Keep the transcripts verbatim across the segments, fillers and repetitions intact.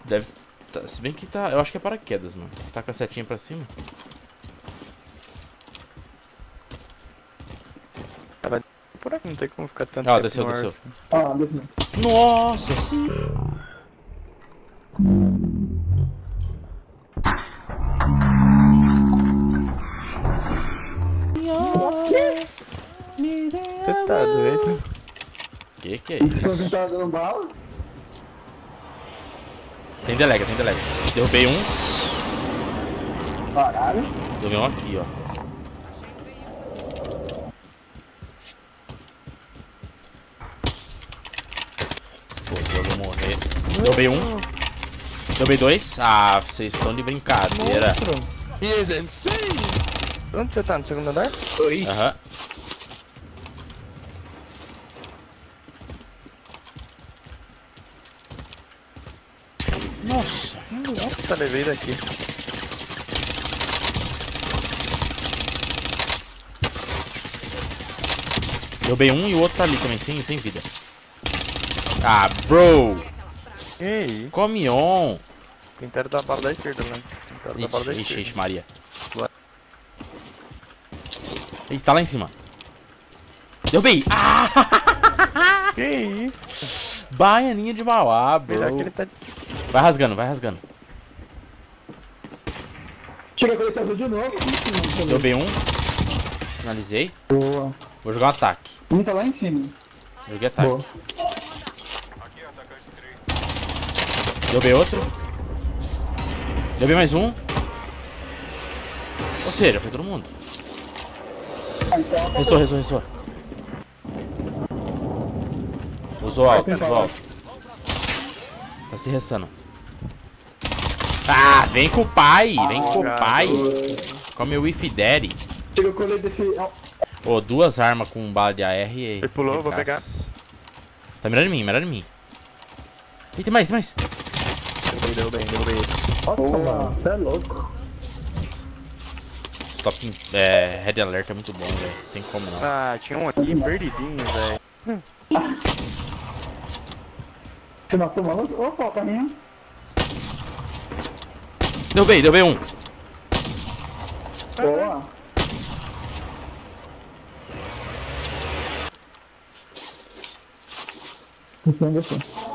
Deve... Tá, se bem que tá... Eu acho que é paraquedas, mano. Tá com a setinha pra cima. Vai por aqui, não tem como ficar tanto Ah, tempo desceu, no ar, desceu. assim. Ah, desceu. Nossa sim. Você tá doido? Que que é Você isso? tá dando bala? Tem delega, tem delega. Derrubei um. Caralho. Derrubei um aqui, ó. Pô, eu vou morrer. Derrubei um. Derrubei dois. Ah, vocês estão de brincadeira. He is insane! Onde você tá? No segundo andar? Dois. Aham. Nossa. Nossa, levei daqui. Derrubei um e o outro tá ali também, sem, sem vida. Ah, bro. Que isso? Come on. Pintaram da bala da esquerda, né? Pintaram da bala da Ixi, ixi, esquerda. ixi, Maria. Ele tá lá em cima. Derrubei. Ah! Que isso? Baianinha de Mauá, bro. Melhor que ele tá... Vai rasgando, vai rasgando. Chega a coletar de novo. Derrubei um. Finalizei. Boa. Vou jogar um ataque. Um tá lá em cima. Joguei ataque. Boa. Derrubei outro. Derrubei mais um. Ou seja, foi todo mundo. Ah, então, Ressou, ressou, ressou. Usou alto, usou alto. Tá se ressando. Ah, vem com o pai, vem com o pai. Come o If Daddy. chega a colher desse. Ô, oh, duas armas com bala de A R e... Ele pulou, vou pegar. Tá mirando em mim, mirando em mim. Ih, tem mais, tem mais. Derrubei, derrubei, derrubei. Nossa, mano, você é louco. Stop, é, Red Alert é muito bom, velho. Tem como não. Ah, tinha um aqui perdidinho, velho. Você matou o maluco? Opa, caminho. Derrubei, derrubei um. Boa. Então, deixa.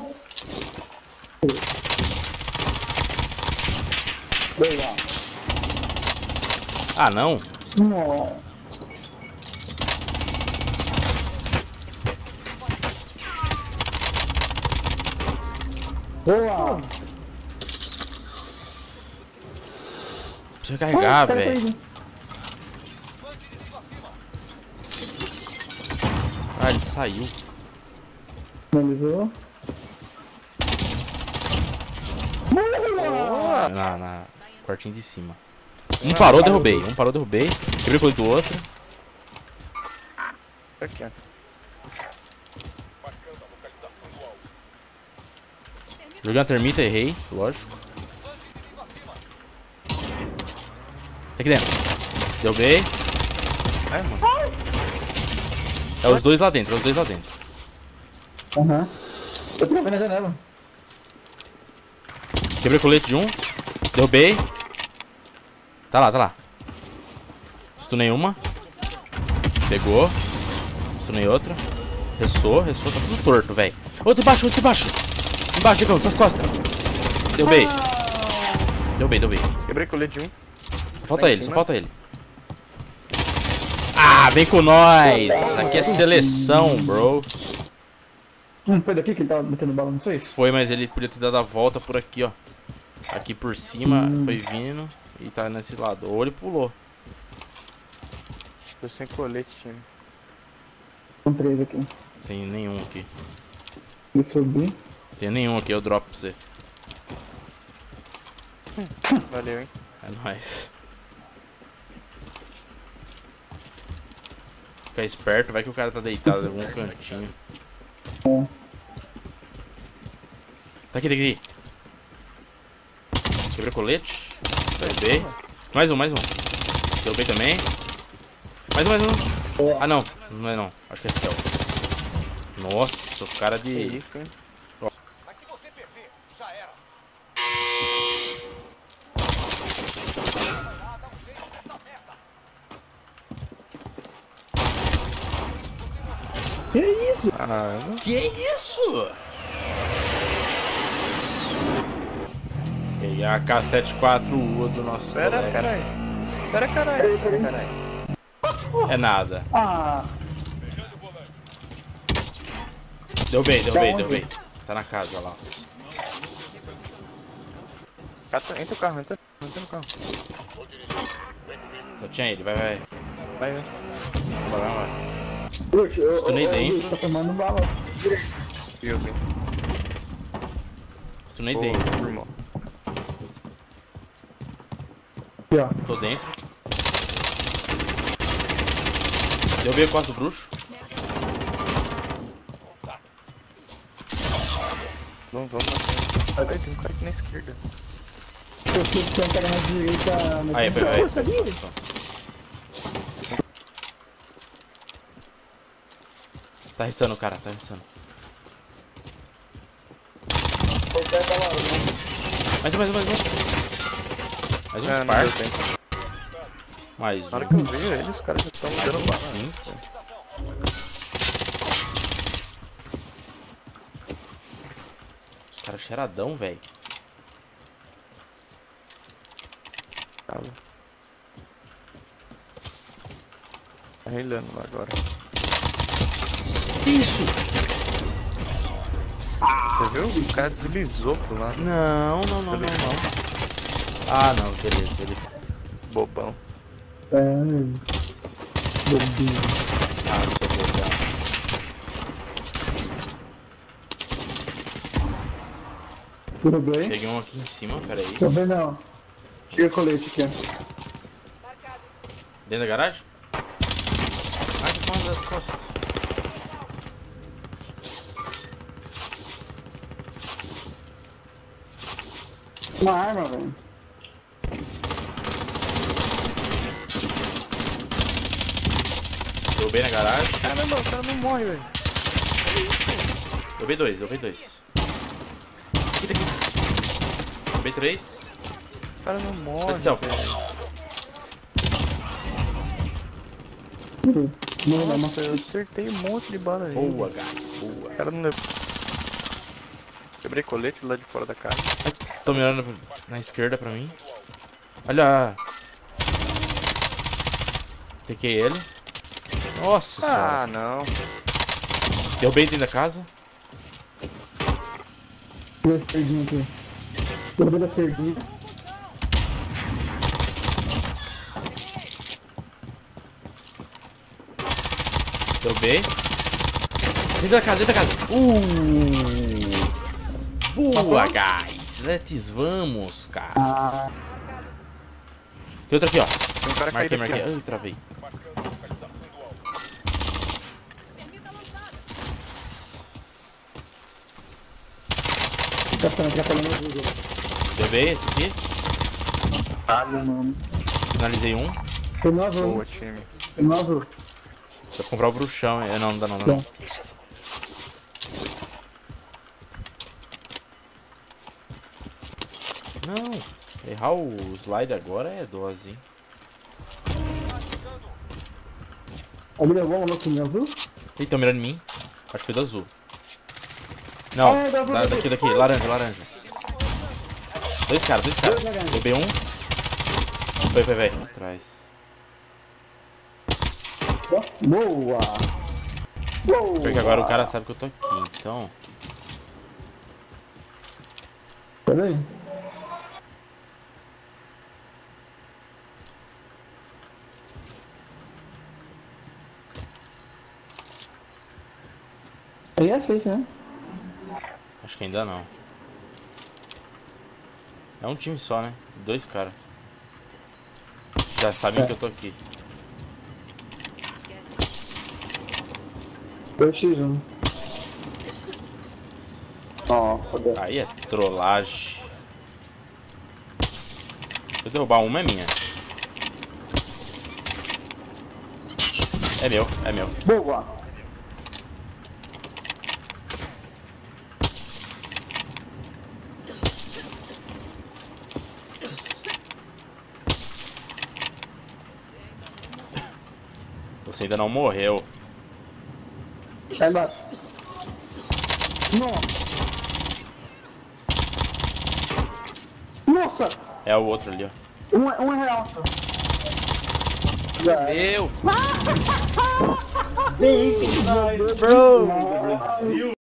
Boa. Ah, não. Nossa. Boa. Precisa carregar, Ah, cara, velho. foi- Ah, ele saiu. Finalizou. Boa! Na, na quartinho de cima. Um parou, derrubei. Um parou, derrubei. Quebrei o coisa do outro. Aqui, ó. Joguei uma termita, errei. Lógico. Tá aqui dentro. Derrubei. Ai, mano. É os dois lá dentro, é os dois lá dentro. Aham. Eu tô vendo na janela. Quebrei o colete de um. Derrubei. Tá lá, tá lá. Stunei uma. Pegou. Stunei outra. Ressou, ressou. Tá tudo torto, velho. Outro embaixo, outro embaixo. Embaixo, Diegão, suas costas. Derrubei. Derrubei, derrubei. Quebrei colete de um. Falta Lá em ele, só cima. falta ele. Ah, vem com nós. Aqui é seleção, bro. Hum, foi daqui que ele tava metendo bala, não foi? Foi, mas ele podia ter dado a volta por aqui, ó. Aqui por cima, Hum. foi vindo e tá nesse lado. Ou ele pulou. Tô sem colete, time. São três aqui. Tem nenhum aqui. Eu subi. Tem nenhum aqui, eu dropo pra você. Valeu, hein? É nóis. Fica esperto, vai que o cara tá deitado em algum cantinho. É. Tá aqui, tá aqui. Quebrou colete. Derrubei. Mais um, mais um. Derrubei também. Mais um, mais um. Ah, não. Não é não. Acho que é céu. Nossa, o cara Que de... isso, hein? Que isso? Ah, eu não... Que isso? Peguei a K setenta e quatro U do nosso Pera, colega. pera aí. Pera, caralho. Pera, caralho. É nada. Ah, Deu bem, deu Da bem, onde? deu bem. Tá na casa lá. Cata, entra o carro, entra, entra no carro. Só tinha ele, vai, vai. Vai, vai. Vai, vai, vai. puxa, eu, Estunei eu- eu- dentro. Tá tomando bala. Eu vi. Estunei Ô, dentro. irmão. Aqui, ó. Tô dentro. Deu bem a costa do bruxo. Vamos, vamos. Aí, tem um cara aqui na esquerda. Eu sei que tem um cara na direita. Na Aí, foi, direita. vai. Pô, sabia? Tá restando o cara, tá restando. Mais um, mais um, mais um. Mais um É, não par. deu tempo. Mais Na hora que eu um. vi ele, os caras já estão me dando bala. vinte. Os caras cheiradão, velho. Tava. Tá relando lá agora. Isso! Você viu? O cara deslizou pro lado. Não, não, não, não, não. Ah, não, beleza. Ele... Bobão. É. Bobinho. Ah, não sou bobão. Tudo bem? Peguei um aqui em cima, peraí. Também não. Chega colete aqui, ó. Dentro da garagem? Ah, que ponta das costas. Uma arma, velho. Deu bem na garagem. Caramba, o cara não morre, velho. Deu bem dois, deu bem dois. Aqui, tá aqui. Deu bem três. O cara não morre. Tá de selfie. velho. Não, não, Nossa, eu acertei um monte de bala aí. Boa, guys, boa. O cara não levou. Quebrei colete lá de fora da casa. Tô mirando na esquerda pra mim. Olha. Tequei ele. Nossa Ah, senhora. não. Deu bem dentro da casa. Dois perdinhos aqui. Tudo bem da perdinha. Deu bem. Dentro da casa, dentro da casa. Uh! Boa, guys. Let's vamos, cara. Ah, Tem outro aqui, ó. Tem um cara Marquei, caído marquei. aqui, Ai, travei. tá falando, tá falando ajuda. Deu bem esse aqui. Ah, mano. Finalizei um. Foi no ó. azul. Boa, time. Foi no azul. Dá pra comprar o bruxão. É, não, não dá não, não. Bom. Não. Errar o slide agora é dose, hein. Ele levou um louco no azul? Ih, tão mirando em mim. Acho que foi do azul. Não, Ah, dá pra da, ver. daqui, daqui. Laranja, laranja. Dois caras, dois caras. Dois laranjas. Deu B um. Foi, foi, vai. Atrás. Boa! Boa! Porque agora o cara sabe que eu tô aqui, então... Peraí. Aí é safe, né? Acho que ainda não. É um time só, né? Dois caras. Já sabem É. que eu tô aqui. dois por um. Nossa, Deus. Aí é trollagem. Se eu derrubar uma, é minha. É meu, é meu. Boa! Você ainda não morreu. Tá embaixo. Nossa! Nossa! É o outro ali, ó. Um, é- um é real. Já é. Meu! Bro! Brasil!